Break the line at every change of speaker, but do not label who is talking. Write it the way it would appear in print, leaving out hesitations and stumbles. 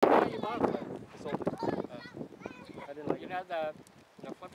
you bought it?
I sold it.
I didn't like
You
it.
know the flip